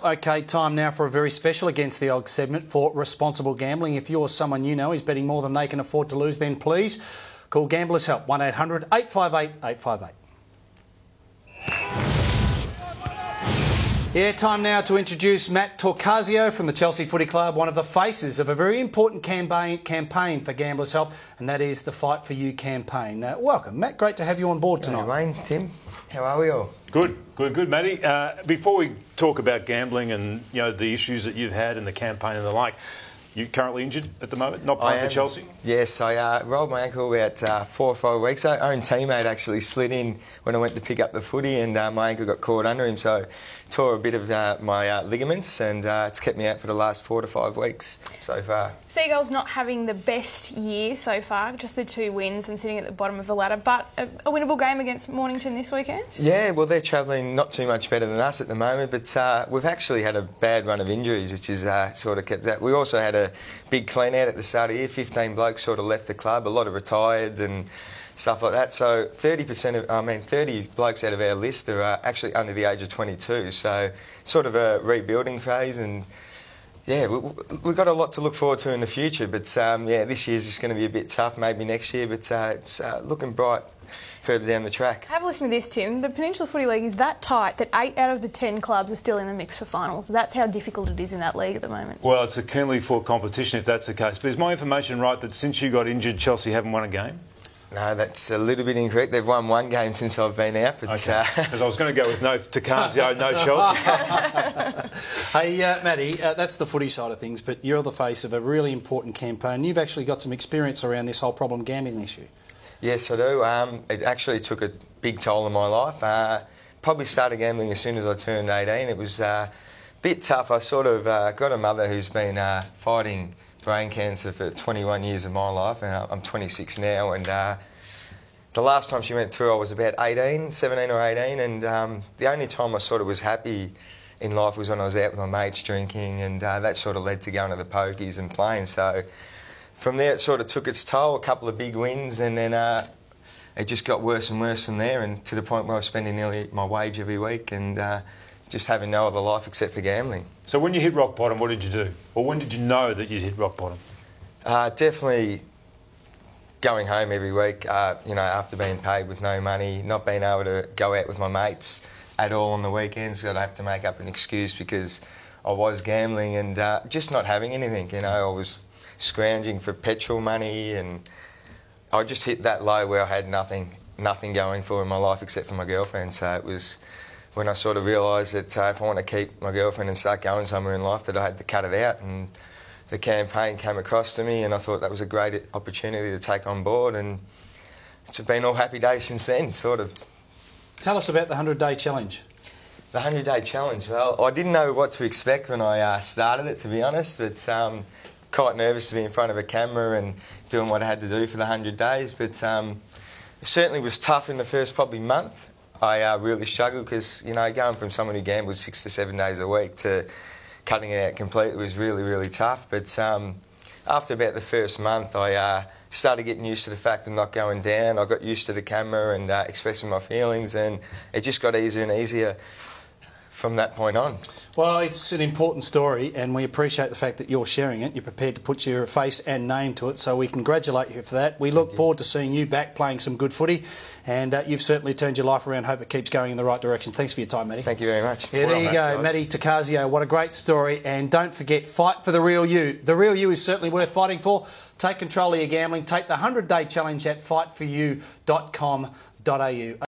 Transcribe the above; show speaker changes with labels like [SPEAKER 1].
[SPEAKER 1] OK, time now for a very special Against the Odds segment for responsible gambling. If you're someone you know is betting more than they can afford to lose, then please call Gamblers Help, 1800 858 858. Yeah, time now to introduce Matt Torcasio from the Chelsea Footy Club, one of the faces of a very important campaign for Gamblers Help, and that is the Fight for You campaign. Welcome, Matt. Great to have you on board tonight.
[SPEAKER 2] Hey, Wayne, Tim, how are we all?
[SPEAKER 3] Good, Matty. Before we talk about gambling and the issues that you've had in the campaign and the like, you currently injured at the moment, not playing for Chelsea?
[SPEAKER 2] Yes, I rolled my ankle about 4 or 5 weeks. Our own teammate actually slid in when I went to pick up the footy, and my ankle got caught under him, so tore a bit of my ligaments, and it's kept me out for the last 4 to 5 weeks so far.
[SPEAKER 4] Seagulls not having the best year so far, just the 2 wins and sitting at the bottom of the ladder, but a winnable game against Mornington this weekend?
[SPEAKER 2] Yeah, well, they're travelling not too much better than us at the moment, but we've actually had a bad run of injuries, which is sort of kept that. We also had a big clean out at the start of the year. 15 blokes sort of left the club, a lot of retired and stuff like that. So 30 blokes out of our list are actually under the age of 22. So sort of a rebuilding phase, and yeah, we've got a lot to look forward to in the future. But yeah, this year's just going to be a bit tough. Maybe next year, but it's looking bright further down the track.
[SPEAKER 4] Have a listen to this, Tim. The Peninsula Footy League is that tight that 8 out of the 10 clubs are still in the mix for finals. That's how difficult it is in that league at the moment.
[SPEAKER 3] Well, it's a keenly fought competition if that's the case. But is my information right that since you got injured, Chelsea haven't won a game?
[SPEAKER 2] No, that's a little bit incorrect. They've won 1 game since I've been out. Because
[SPEAKER 3] I was going to go with no Torcasio, no Chelsea.
[SPEAKER 1] Hey, Matty, that's the footy side of things, but you're the face of a really important campaign. You've actually got some experience around this whole problem gambling issue.
[SPEAKER 2] Yes, I do. It actually took a big toll on my life. Probably started gambling as soon as I turned 18. It was a bit tough. I sort of got a mother who's been fighting brain cancer for 21 years of my life, and I'm 26 now, and the last time she went through I was about 17 or 18, and the only time I sort of was happy in life was when I was out with my mates drinking, and that sort of led to going to the pokies and playing. So from there it sort of took its toll, a couple of big wins, and then it just got worse and worse from there, and to the point where I was spending nearly my wage every week and just having no other life except for gambling.
[SPEAKER 3] So when you hit rock bottom, what did you do? Or when did you know that you'd hit rock bottom?
[SPEAKER 2] Definitely going home every week, after being paid with no money, not being able to go out with my mates at all on the weekends. So I'd have to make up an excuse because I was gambling, and just not having anything. I was scrounging for petrol money, and I just hit that low where I had nothing going for in my life except for my girlfriend. So it was when I sort of realised that if I want to keep my girlfriend and start going somewhere in life, that I had to cut it out. And the campaign came across to me, and I thought that was a great opportunity to take on board, and it's been all happy days since then, sort of.
[SPEAKER 1] Tell us about the 100-day challenge.
[SPEAKER 2] The 100-day challenge. Well, I didn't know what to expect when I started it, to be honest, but quite nervous to be in front of a camera and doing what I had to do for the 100 days. But it certainly was tough in the first probably month. I really struggled because, going from someone who gambled 6 to 7 days a week to cutting it out completely was really, really tough. But after about the first month, I started getting used to the fact of not going down. I got used to the camera and expressing my feelings, and it just got easier and easier from that point on.
[SPEAKER 1] Well, it's an important story, and we appreciate the fact that you're sharing it. You're prepared to put your face and name to it, so we congratulate you for that. We look forward to seeing you back playing some good footy, and you've certainly turned your life around. Hope it keeps going in the right direction. Thanks for your time, Matty.
[SPEAKER 2] Thank you very much.
[SPEAKER 1] Yeah, there you go, Matty Torcasio. What a great story, and don't forget, fight for the real you. The real you is certainly worth fighting for. Take control of your gambling. Take the 100-day challenge at fightforyou.com.au.